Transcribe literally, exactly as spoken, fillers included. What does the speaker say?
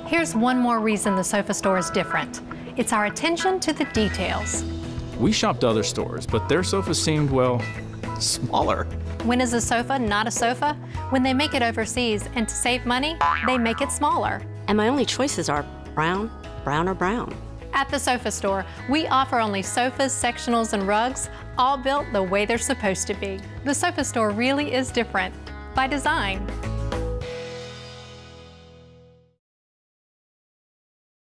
Here's one more reason the sofa store is different. It's our attention to the details. We shopped other stores, but their sofas seemed, well, smaller. When is a sofa not a sofa? When they make it overseas, and to save money, they make it smaller. And my only choices are brown, brown, or brown. At the sofa store, we offer only sofas, sectionals, and rugs, all built the way they're supposed to be. The sofa store really is different by design.